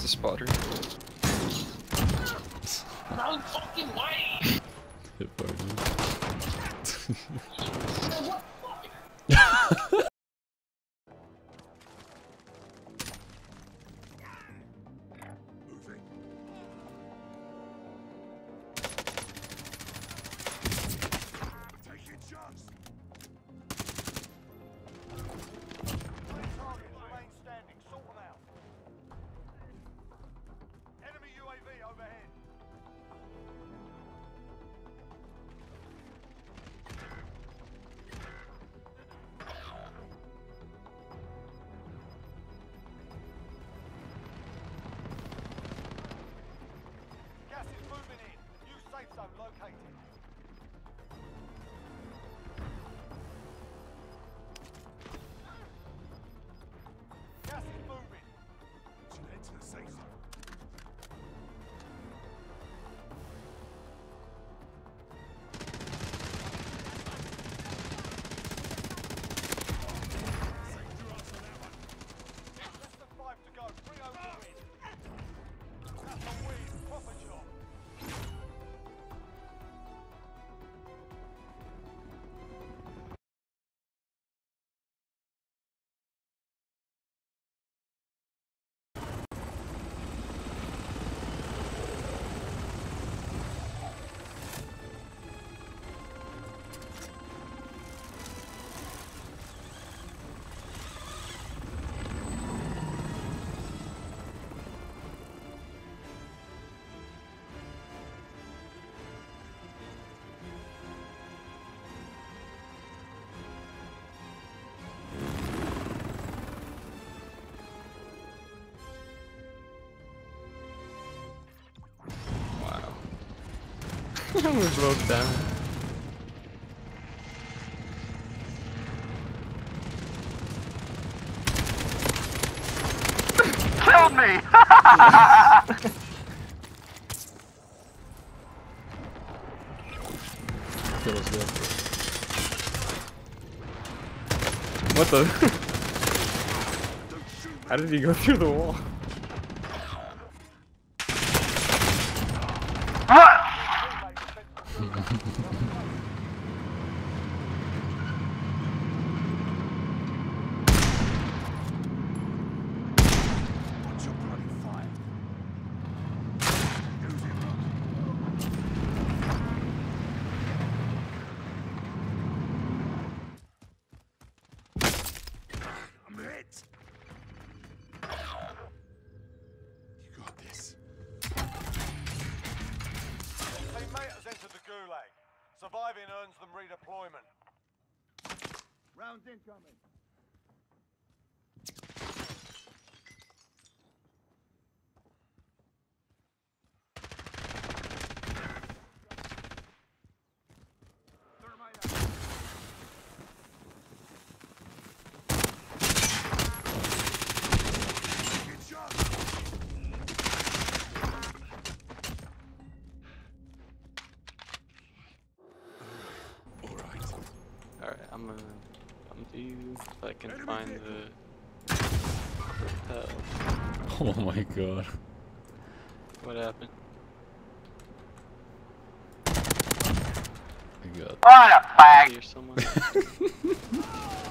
It's a spotter. No fucking way! Hit by me. We broke down. Killed me! Kill us, yeah. What the? How did he go through the wall? Surviving earns them redeployment. Rounds incoming. I'm gonna do if I can find the Oh my god. What happened? I got What a fag! Hear someone?